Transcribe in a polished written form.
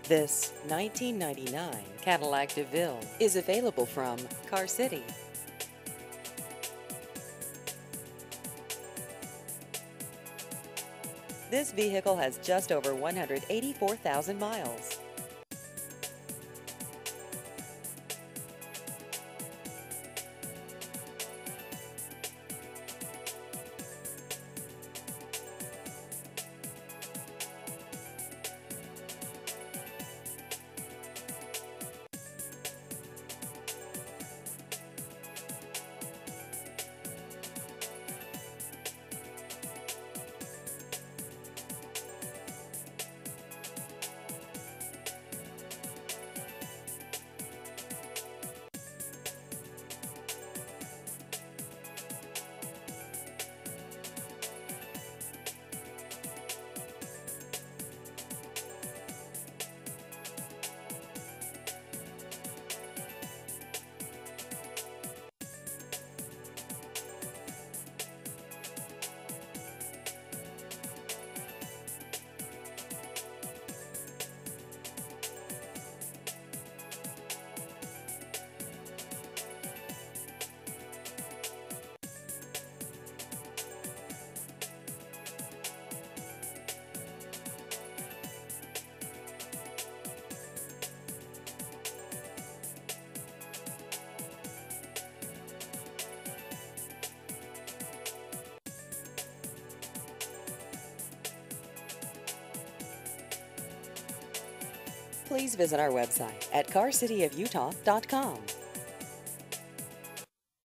This 1999 Cadillac DeVille is available from Car City. This vehicle has just over 184,000 miles. Please visit our website at carcityofutah.com.